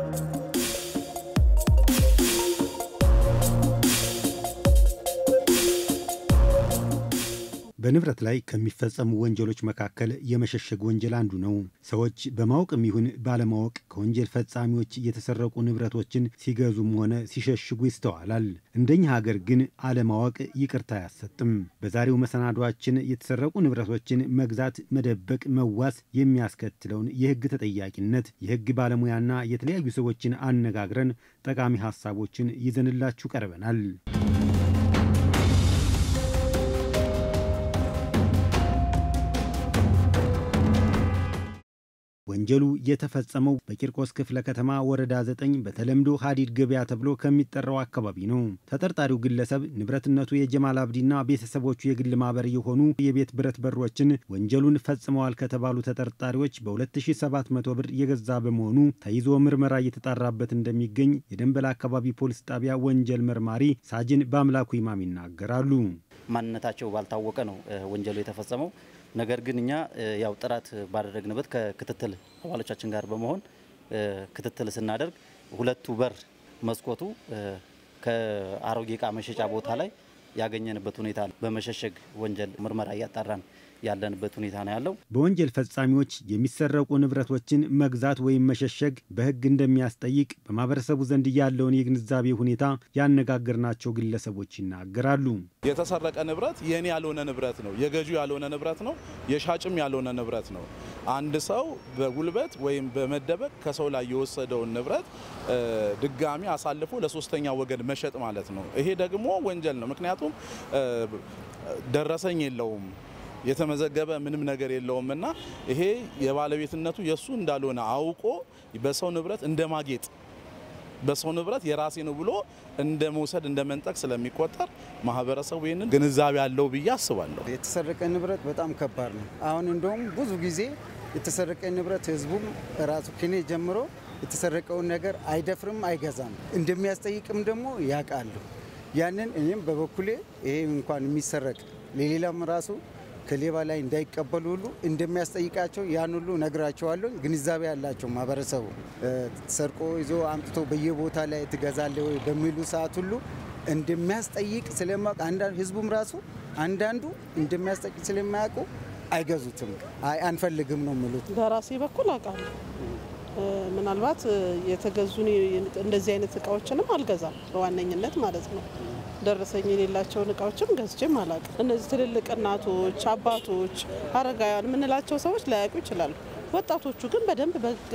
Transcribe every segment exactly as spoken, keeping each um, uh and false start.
በንብረት ላይ ከሚፈጸሙ ወንጀሎች መካከል የመሸሸግ ወንጀል አንዱ ነው። ሰዎች በማወቅም ይሁን ባለማወቅ ከወንጀል ፈጻሚዎች የተሰረቁ ንብረቶችን ሲገዙም ሆነ ሲሸሽጉ ይስተዋላል። እንደኛ ሀገር ግን አለማወቅ ይቅርታ አያሰጥም። በዛሬው መሰናዷችን የተሰረቁ ንብረቶችን መግዛት፣ መደበቅ፣ መዋስ የሚያስከትለውን የህግ ተጠያቂነት የህግ ባለሙያና የተለያዩ ሰዎችን አነጋግረን ጠቃሚ ሐሳቦችን ይዘንላችሁ ቀርበናል። ወንጀሉ የተፈጸመው በቂርቆስ ክፍለ ከተማ ወረዳ ዘጠኝ በተለምዶ ሀዲድ ገበያ ተብሎ ከሚጠራው አካባቢ ነው። ተጠርጣሪው ግለሰብ ንብረትነቱ የጀማል አብዲና ቤተሰቦቹ የግል ማህበር የሆኑ የቤት ብረት በሮችን ወንጀሉን ፈጽመዋል ከተባሉ ተጠርጣሪዎች በ ሁለት ሺህ ሰባት መቶ ብር የገዛ በመሆኑ ተይዞ ምርመራ እየተጣራበት እንደሚገኝ የደንበል አካባቢ ፖሊስ ጣቢያ ወንጀል መርማሪ ሳጅን በአምላኩ ኢማም ይናገራሉ። ማንነታቸው ባልታወቀ ነው ወንጀሉ የተፈጸመው። ነገር ግን እኛ ያው ጥራት ባደረግንበት ከክትትል አባሎቻችን ጋር በመሆን ክትትል ስናደርግ ሁለቱ በር መስኮቱ ከአሮጌ ዕቃ መሸጫ ቦታ ላይ ያገኘንበት ሁኔታ በመሸሸግ ወንጀል ምርመራ ያጣራን ያለንበት ሁኔታ ነው ያለው። በወንጀል ፈጻሚዎች የሚሰረቁ ንብረቶችን መግዛት ወይም መሸሸግ በህግ እንደሚያስጠይቅ በማህበረሰቡ ዘንድ ያለውን የግንዛቤ ሁኔታ ያነጋገርናቸው ግለሰቦች ይናገራሉ። የተሰረቀ ንብረት የኔ ያልሆነ ንብረት ነው፣ የገዢው ያልሆነ ንብረት ነው፣ የሻጭም ያልሆነ ንብረት ነው። አንድ ሰው በጉልበት ወይም በመደበቅ ከሰው ላይ የወሰደውን ንብረት ድጋሚ አሳልፎ ለሶስተኛ ወገን መሸጥ ማለት ነው። ይሄ ደግሞ ወንጀል ነው። ምክንያቱም ደረሰኝ የለውም፣ የተመዘገበ ምንም ነገር የለውምና ይሄ የባለቤትነቱ የሱ እንዳልሆነ አውቆ በሰው ንብረት እንደማጌጥ በሰው ንብረት የራሴ ነው ብሎ እንደመውሰድ እንደመንጠቅ ስለሚቆጠር ማህበረሰቡ ይሄንን ግንዛቤ ያለው ብዬ አስባለሁ። የተሰረቀ ንብረት በጣም ከባድ ነው። አሁን እንደውም ብዙ ጊዜ የተሰረቀ ንብረት ህዝቡም ራሱ ከኔ ጀምሮ የተሰረቀውን ነገር አይደፍርም፣ አይገዛም። እንደሚያስጠይቅም ደግሞ ያውቃሉ። ያንን እኔም በበኩሌ ይሄ እንኳን የሚሰረቅ ለሌላም ራሱ ከሌባ ላይ እንዳይቀበሉ ሁሉ እንደሚያስጠይቃቸው ያን ሁሉ ነግራቸዋለሁ። ግንዛቤ ያላቸው ማህበረሰቡ ሰርቆ ይዞ አምጥቶ በየቦታ ላይ ትገዛለህ ወይ በሚሉ ሰዓት ሁሉ እንደሚያስጠይቅ ስለማውቅ አንዳንዱ ህዝቡም ራሱ አንዳንዱ እንደሚያስጠይቅ ስለማያውቁ አይገዙትም። አይ አንፈልግም ነው የሚሉት። በራሴ በኩል አውቃለሁ። ምናልባት የተገዙን እንደዚህ አይነት እቃዎችንም አልገዛም በዋነኝነት ማለት ነው። ደረሰኝ የሌላቸውን እቃዎችም ገዝቼም አላውቅም። እነዚህ ትልልቅ እናቶች፣ አባቶች፣ አረጋውያን የምንላቸው ሰዎች ላያውቁ ይችላሉ። ወጣቶቹ ግን በደንብ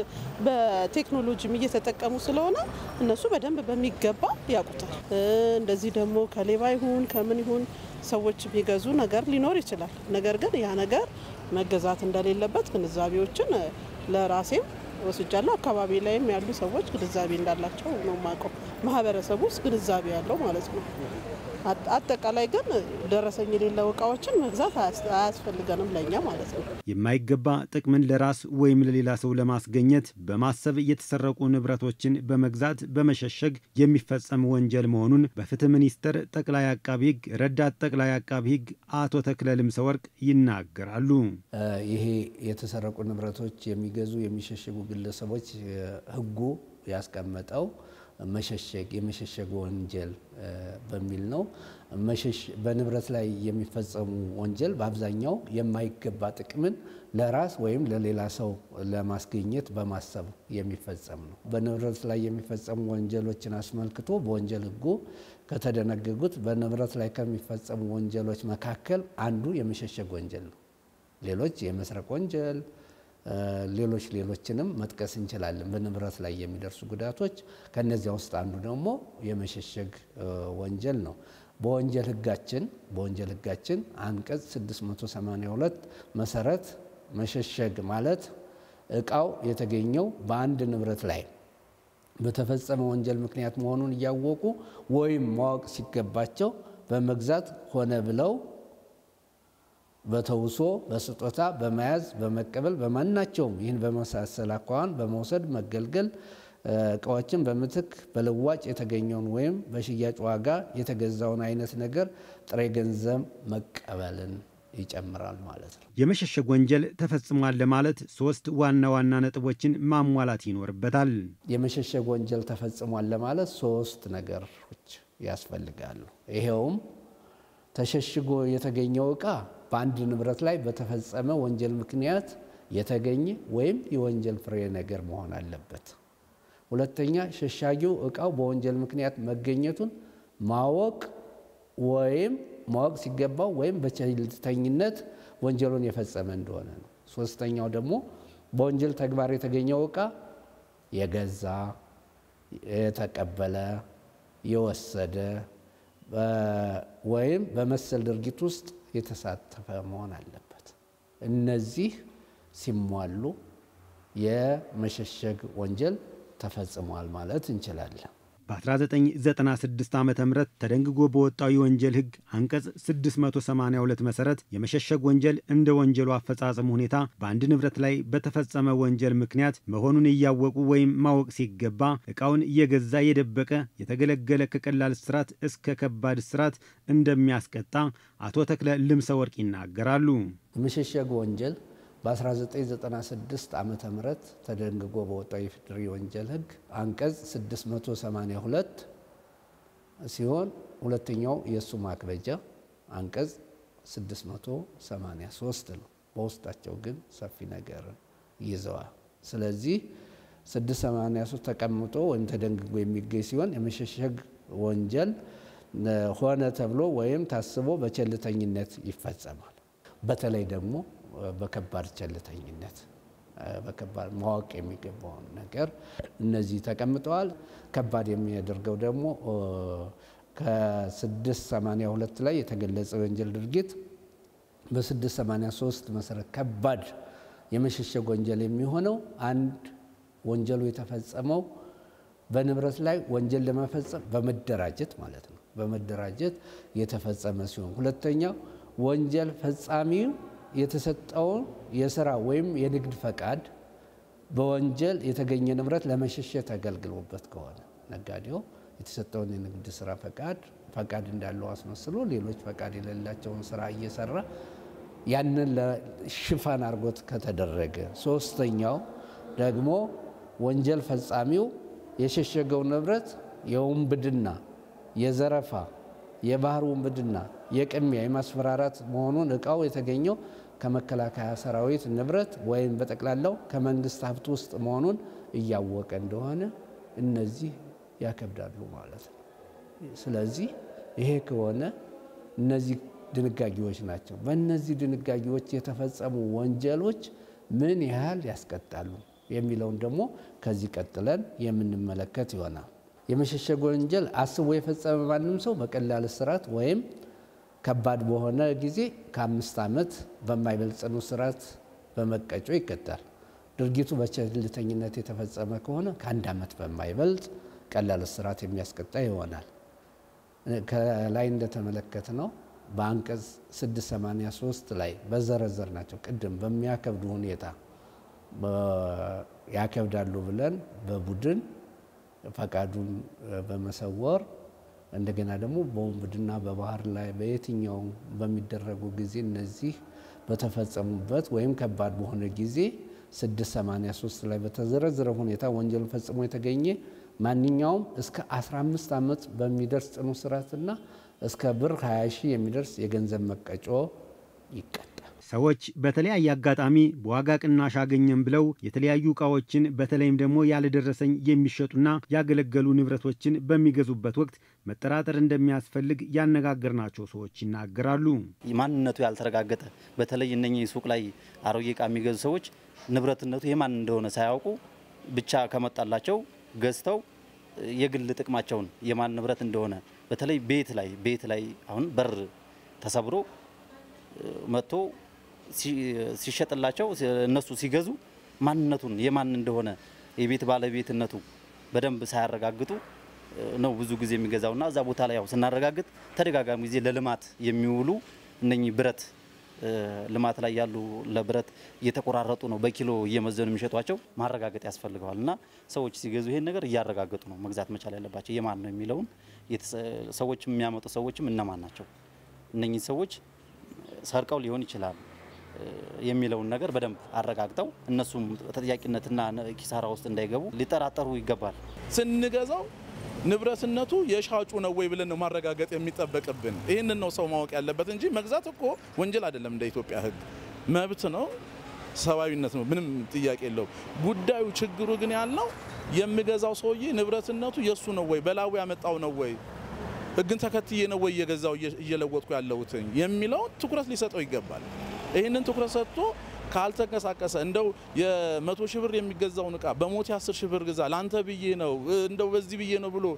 በቴክኖሎጂም እየተጠቀሙ ስለሆነ እነሱ በደንብ በሚገባ ያውቁታል። እንደዚህ ደግሞ ከሌባ ይሁን ከምን ይሁን ሰዎች ቢገዙ ነገር ሊኖር ይችላል። ነገር ግን ያ ነገር መገዛት እንደሌለበት ግንዛቤዎችን ለራሴም ወስጃለሁ። አካባቢ ላይም ያሉ ሰዎች ግንዛቤ እንዳላቸው ነው ማቀው። ማህበረሰቡ ውስጥ ግንዛቤ ያለው ማለት ነው። አጠቃላይ ግን ደረሰኝ የሌለው እቃዎችን መግዛት አያስፈልገንም ለኛ ማለት ነው። የማይገባ ጥቅምን ለራስ ወይም ለሌላ ሰው ለማስገኘት በማሰብ የተሰረቁ ንብረቶችን በመግዛት በመሸሸግ የሚፈጸም ወንጀል መሆኑን በፍትህ ሚኒስቴር ጠቅላይ አቃቢ ህግ ረዳት ጠቅላይ አቃቢ ህግ አቶ ተክለልም ሰወርቅ ይናገራሉ። ይሄ የተሰረቁ ንብረቶች የሚገዙ የሚሸሽጉ ግለሰቦች ህጉ ያስቀመጠው መሸሸግ የመሸሸግ ወንጀል በሚል ነው። መሸሽ በንብረት ላይ የሚፈጸሙ ወንጀል በአብዛኛው የማይገባ ጥቅምን ለራስ ወይም ለሌላ ሰው ለማስገኘት በማሰብ የሚፈጸም ነው። በንብረት ላይ የሚፈጸሙ ወንጀሎችን አስመልክቶ በወንጀል ህጉ ከተደነገጉት በንብረት ላይ ከሚፈጸሙ ወንጀሎች መካከል አንዱ የመሸሸግ ወንጀል ነው። ሌሎች የመስረቅ ወንጀል ሌሎች ሌሎችንም መጥቀስ እንችላለን። በንብረት ላይ የሚደርሱ ጉዳቶች ከነዚያ ውስጥ አንዱ ደግሞ የመሸሸግ ወንጀል ነው። በወንጀል ህጋችን በወንጀል ህጋችን አንቀጽ ስድስት መቶ ሰማንያ ሁለት መሰረት መሸሸግ ማለት እቃው የተገኘው በአንድ ንብረት ላይ በተፈጸመ ወንጀል ምክንያት መሆኑን እያወቁ ወይም ማወቅ ሲገባቸው በመግዛት ሆነ ብለው በተውሶ በስጦታ በመያዝ በመቀበል በማናቸውም ይህን በመሳሰል አኳኋን በመውሰድ መገልገል እቃዎችን በምትክ በልዋጭ የተገኘውን ወይም በሽያጭ ዋጋ የተገዛውን አይነት ነገር ጥሬ ገንዘብ መቀበልን ይጨምራል ማለት ነው። የመሸሸግ ወንጀል ተፈጽሟል ለማለት ሶስት ዋና ዋና ነጥቦችን ማሟላት ይኖርበታል። የመሸሸግ ወንጀል ተፈጽሟል ለማለት ሶስት ነገሮች ያስፈልጋሉ። ይሄውም ተሸሽጎ የተገኘው ዕቃ በአንድ ንብረት ላይ በተፈጸመ ወንጀል ምክንያት የተገኘ ወይም የወንጀል ፍሬ ነገር መሆን አለበት። ሁለተኛ ሸሻጊው ዕቃው በወንጀል ምክንያት መገኘቱን ማወቅ ወይም ማወቅ ሲገባው ወይም በቸልተኝነት ወንጀሉን የፈጸመ እንደሆነ ነው። ሶስተኛው ደግሞ በወንጀል ተግባር የተገኘው ዕቃ የገዛ፣ የተቀበለ፣ የወሰደ ወይም በመሰል ድርጊት ውስጥ የተሳተፈ መሆን አለበት። እነዚህ ሲሟሉ የመሸሸግ ወንጀል ተፈጽሟል ማለት እንችላለን። በ1996 ዓመተ ምህረት ተደንግጎ በወጣው የወንጀል ሕግ አንቀጽ ስድስት መቶ ሰማንያ ሁለት መሰረት የመሸሸግ ወንጀል እንደ ወንጀሉ አፈጻጸም ሁኔታ በአንድ ንብረት ላይ በተፈጸመ ወንጀል ምክንያት መሆኑን እያወቁ ወይም ማወቅ ሲገባ ዕቃውን እየገዛ የደበቀ የተገለገለ ከቀላል እስራት እስከ ከባድ እስራት እንደሚያስቀጣ አቶ ተክለ ልምሰ ወርቅ ይናገራሉ። የመሸሸግ ወንጀል በ1996 ዓመተ ምህረት ተደንግጎ በወጣው የፌዴራል ወንጀል ሕግ አንቀጽ ስድስት መቶ ሰማንያ ሁለት ሲሆን ሁለተኛው የሱ ማክበጃ አንቀጽ ስድስት መቶ ሰማንያ ሶስት ነው። በውስጣቸው ግን ሰፊ ነገር ይዘዋል። ስለዚህ ስድስት መቶ ሰማንያ ሶስት ተቀምጦ ወይም ተደንግጎ የሚገኝ ሲሆን የመሸሸግ ወንጀል ሆነ ተብሎ ወይም ታስቦ በቸልተኝነት ይፈጸማል። በተለይ ደግሞ በከባድ ቸልተኝነት በከባድ ማወቅ የሚገባው ነገር እነዚህ ተቀምጠዋል። ከባድ የሚያደርገው ደግሞ ከስድስት መቶ ሰማንያ ሁለት ላይ የተገለጸው ወንጀል ድርጊት በስድስት መቶ ሰማንያ ሶስት መሰረት ከባድ የመሸሸግ ወንጀል የሚሆነው አንድ ወንጀሉ የተፈጸመው በንብረት ላይ ወንጀል ለመፈጸም በመደራጀት ማለት ነው። በመደራጀት የተፈጸመ ሲሆን ሁለተኛው ወንጀል ፈጻሚው የተሰጠውን የሥራ ወይም የንግድ ፈቃድ በወንጀል የተገኘ ንብረት ለመሸሸት አገልግሎበት ከሆነ ነጋዴው የተሰጠውን የንግድ ሥራ ፈቃድ ፈቃድ እንዳለው አስመስሎ ሌሎች ፈቃድ የሌላቸውን ሥራ እየሰራ ያንን ለሽፋን አድርጎት ከተደረገ። ሶስተኛው ደግሞ ወንጀል ፈጻሚው የሸሸገው ንብረት የውንብድና፣ የዘረፋ፣ የባህር ውንብድና፣ የቅሚያ፣ የማስፈራራት መሆኑን ዕቃው የተገኘው ከመከላከያ ሰራዊት ንብረት ወይም በጠቅላላው ከመንግስት ሀብት ውስጥ መሆኑን እያወቀ እንደሆነ እነዚህ ያከብዳሉ ማለት ነው። ስለዚህ ይሄ ከሆነ እነዚህ ድንጋጌዎች ናቸው። በእነዚህ ድንጋጌዎች የተፈጸሙ ወንጀሎች ምን ያህል ያስቀጣሉ የሚለውን ደግሞ ከዚህ ቀጥለን የምንመለከት ይሆናል። የመሸሸግ ወንጀል አስቦ የፈጸመ ማንም ሰው በቀላል እስራት ወይም ከባድ በሆነ ጊዜ ከአምስት ዓመት በማይበልጥ ጽኑ እስራት በመቀጮ ይቀጣል። ድርጊቱ በቸልተኝነት የተፈጸመ ከሆነ ከአንድ ዓመት በማይበልጥ ቀላል እስራት የሚያስቀጣ ይሆናል። ከላይ እንደተመለከትነው በአንቀጽ ስድስት መቶ ሰማንያ ሶስት ላይ በዘረዘር ናቸው ቅድም በሚያከብዱ ሁኔታ ያከብዳሉ ብለን በቡድን ፈቃዱን በመሰወር እንደገና ደግሞ በውንብድና በባህር ላይ በየትኛው በሚደረጉ ጊዜ እነዚህ በተፈጸሙበት ወይም ከባድ በሆነ ጊዜ ስድስት መቶ ሰማንያ ሶስት ላይ በተዘረዘረ ሁኔታ ወንጀል ፈጽሞ የተገኘ ማንኛውም እስከ አስራ አምስት ዓመት በሚደርስ ጽኑ እስራትና እስከ ብር ሃያ ሺህ የሚደርስ የገንዘብ መቀጮ ይቀጣል። ሰዎች በተለያየ አጋጣሚ በዋጋ ቅናሽ አገኘን ብለው የተለያዩ ዕቃዎችን በተለይም ደግሞ ያለደረሰኝ የሚሸጡና ያገለገሉ ንብረቶችን በሚገዙበት ወቅት መጠራጠር እንደሚያስፈልግ ያነጋገርናቸው ሰዎች ይናገራሉ። ማንነቱ ያልተረጋገጠ በተለይ እነኚህ ሱቅ ላይ አሮጌ ዕቃ የሚገዙ ሰዎች ንብረትነቱ የማን እንደሆነ ሳያውቁ ብቻ ከመጣላቸው ገዝተው የግል ጥቅማቸውን የማን ንብረት እንደሆነ በተለይ ቤት ላይ ቤት ላይ አሁን በር ተሰብሮ መጥቶ ሲሸጥላቸው እነሱ ሲገዙ ማንነቱን የማን እንደሆነ የቤት ባለቤትነቱ በደንብ ሳያረጋግጡ ነው ብዙ ጊዜ የሚገዛውና እዛ ቦታ ላይ ያው ስናረጋግጥ ተደጋጋሚ ጊዜ ለልማት የሚውሉ እነኚህ ብረት ልማት ላይ ያሉ ለብረት እየተቆራረጡ ነው በኪሎ እየመዘኑ የሚሸጧቸው ማረጋገጥ ያስፈልጋልና ሰዎች ሲገዙ ይሄን ነገር እያረጋገጡ ነው መግዛት መቻል ያለባቸው። የማን ነው የሚለውን ሰዎች የሚያመጡ ሰዎችም እነማን ናቸው? እነኚህ ሰዎች ሰርቀው ሊሆን ይችላል የሚለውን ነገር በደንብ አረጋግጠው እነሱም ተጠያቂነትና ኪሳራ ውስጥ እንዳይገቡ ሊጠራጠሩ ይገባል። ስንገዛው ንብረትነቱ የሻጩ ነው ወይ ብለን ነው ማረጋገጥ የሚጠበቅብን። ይሄንን ነው ሰው ማወቅ ያለበት እንጂ መግዛት እኮ ወንጀል አይደለም። እንደ ኢትዮጵያ ሕግ መብት ነው፣ ሰብአዊነት ነው፣ ምንም ጥያቄ የለው። ጉዳዩ ችግሩ ግን ያለው የሚገዛው ሰውዬ ንብረትነቱ የሱ ነው ወይ በላው ያመጣው ነው ወይ ሕግን ተከትዬ ነው ወይ የገዛው እየለወጥኩ ያለሁት የሚለው ትኩረት ሊሰጠው ይገባል። ይሄንን ትኩረት ሰጥቶ ካልተንቀሳቀሰ እንደው የመቶ ሺህ ብር የሚገዛውን እቃ በሞት አስር ሺህ ብር ግዛ ላንተ ብዬ ነው እንደው በዚህ ብዬ ነው ብሎ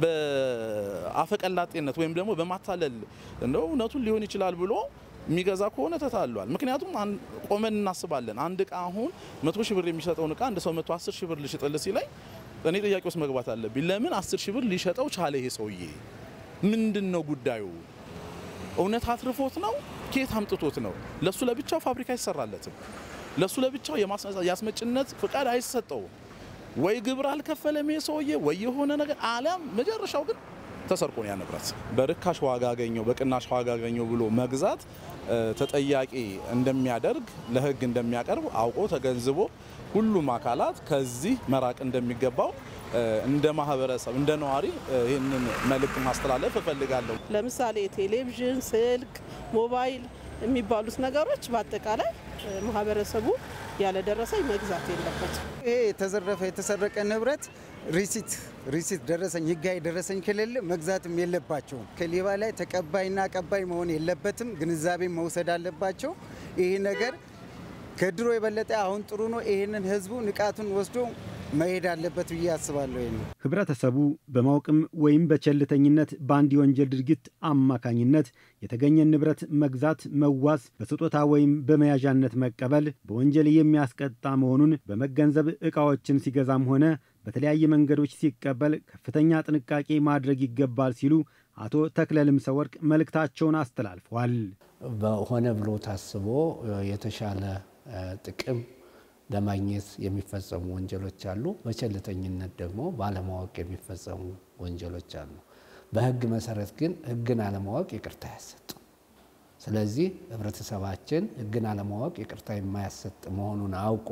በአፈቀላጤነት ወይም ደግሞ በማታለል እንደው እውነቱን ሊሆን ይችላል ብሎ የሚገዛ ከሆነ ተታሏል። ምክንያቱም ቆመን እናስባለን። አንድ እቃ አሁን መቶ ሺህ ብር የሚሸጠውን እቃ አንድ ሰው መቶ አስር ሺህ ብር ልሽጥል ሲለኝ እኔ ጥያቄ ውስጥ መግባት አለብኝ። ለምን አስር ሺህ ብር ሊሸጠው ቻለ ይሄ ሰውዬ? ምንድነው ጉዳዩ? እውነት አትርፎት ነው? ኬት አምጥቶት ነው? ለሱ ለብቻው ፋብሪካ አይሰራለትም። ለሱ ለብቻው የማስመጭነት ፍቃድ አይሰጠው። ወይ ግብር አልከፈለም ይሄ ሰውዬ ወይ የሆነ ነገር አለም መጨረሻው ግን ተሰርቆ ነው ያነብራት። በርካሽ ዋጋ አገኘው በቅናሽ ዋጋ አገኘው ብሎ መግዛት ተጠያቂ እንደሚያደርግ ለሕግ እንደሚያቀርብ አውቆ ተገንዝቦ ሁሉም አካላት ከዚህ መራቅ እንደሚገባው እንደ ማህበረሰብ እንደ ነዋሪ ይሄንን መልእክት ማስተላለፍ እፈልጋለሁ። ለምሳሌ ቴሌቪዥን፣ ስልክ፣ ሞባይል የሚባሉት ነገሮች በአጠቃላይ ማህበረሰቡ ያለ ደረሰኝ መግዛት የለበትም። ይሄ የተዘረፈ የተሰረቀ ንብረት ሪሲት ሪሲት ደረሰኝ ህጋዊ ደረሰኝ ከሌለ መግዛትም የለባቸውም። ከሌባ ላይ ተቀባይና አቀባይ መሆን የለበትም። ግንዛቤ መውሰድ አለባቸው። ይሄ ነገር ከድሮ የበለጠ አሁን ጥሩ ነው። ይሄንን ህዝቡ ንቃቱን ወስዶ መሄድ አለበት ብዬ አስባለሁ። ይሄ ህብረተሰቡ በማወቅም ወይም በቸልተኝነት በአንድ የወንጀል ድርጊት አማካኝነት የተገኘን ንብረት መግዛት፣ መዋስ፣ በስጦታ ወይም በመያዣነት መቀበል በወንጀል የሚያስቀጣ መሆኑን በመገንዘብ ዕቃዎችን ሲገዛም ሆነ በተለያየ መንገዶች ሲቀበል ከፍተኛ ጥንቃቄ ማድረግ ይገባል ሲሉ አቶ ተክለ ልምሰወርቅ መልእክታቸውን አስተላልፈዋል። በሆነ ብሎ ታስቦ የተሻለ ጥቅም ለማግኘት የሚፈጸሙ ወንጀሎች አሉ። በቸልተኝነት ደግሞ ባለማወቅ የሚፈጸሙ ወንጀሎች አሉ። በህግ መሰረት ግን ህግን አለማወቅ ይቅርታ ያሰጥ። ስለዚህ ህብረተሰባችን ህግን አለማወቅ ይቅርታ የማያሰጥ መሆኑን አውቆ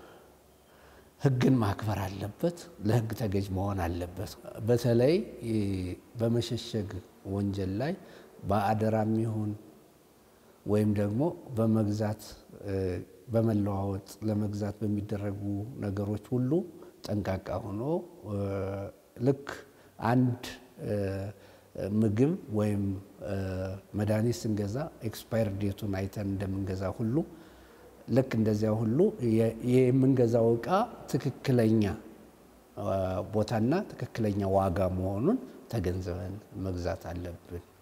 ህግን ማክበር አለበት፣ ለህግ ተገዥ መሆን አለበት። በተለይ በመሸሸግ ወንጀል ላይ በአደራም ይሁን ወይም ደግሞ በመግዛት በመለዋወጥ ለመግዛት በሚደረጉ ነገሮች ሁሉ ጠንቃቃ ሆኖ ልክ አንድ ምግብ ወይም መድኃኒት ስንገዛ ኤክስፓየር ዴቱን አይተን እንደምንገዛ ሁሉ ልክ እንደዚያ ሁሉ የምንገዛው ዕቃ ትክክለኛ ቦታና ትክክለኛ ዋጋ መሆኑን ተገንዝበን መግዛት አለብን።